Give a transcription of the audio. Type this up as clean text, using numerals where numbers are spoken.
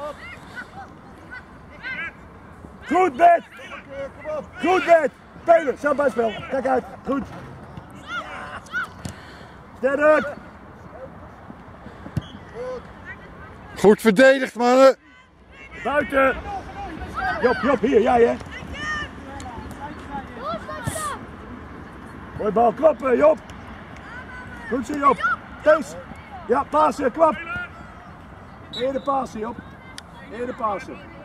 Goed, Bet! Goed, Bet! Spelen, zo buitenspel. Kijk uit. Goed. Sterk! Goed verdedigd, mannen. Buiten! Job, hier, jij hè? Mooi bal, kloppen, Job! Goed zo, Job! Kees! Ja, pasen, klap! Eerder pasen, Job! Eerder pasen!